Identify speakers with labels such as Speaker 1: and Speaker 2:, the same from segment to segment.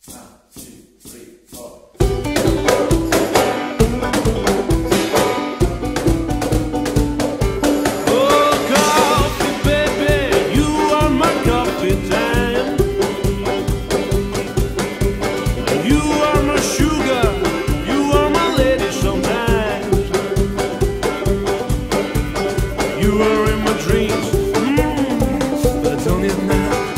Speaker 1: You were in my dreams, but it's only at night.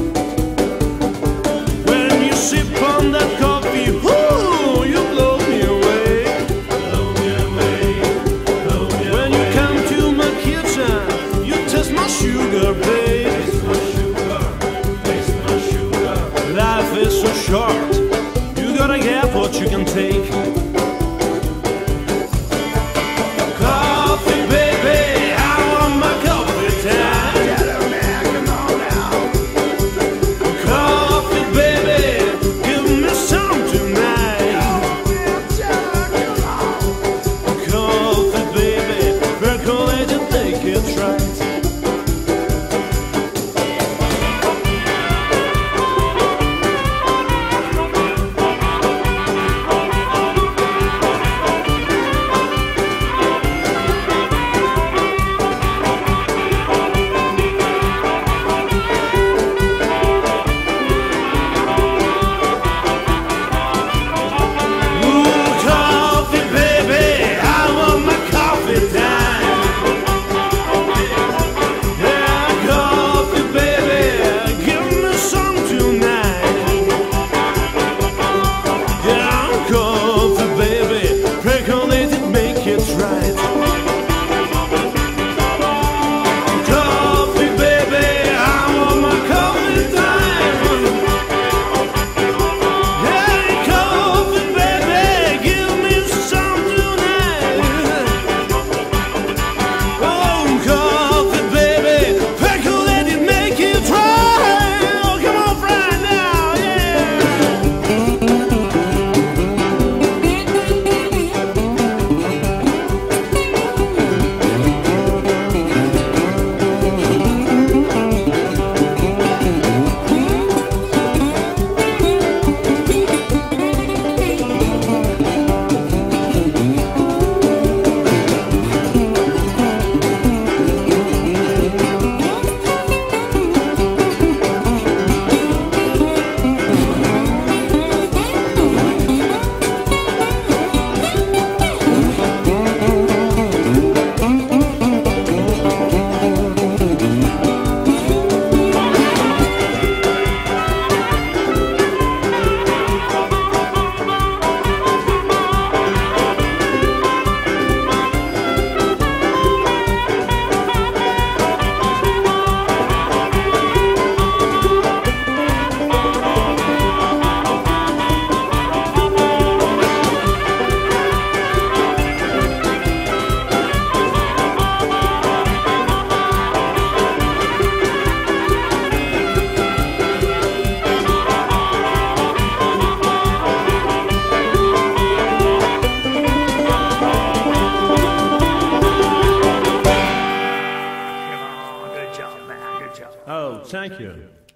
Speaker 1: When you sip on that coffee, ooh, you blow me away. Blow me away, blow me away. When you come to my kitchen, you taste my sugar, babe. Taste my sugar, taste my sugar. Life is so short, you gotta get what you can take.
Speaker 2: Oh, thank you.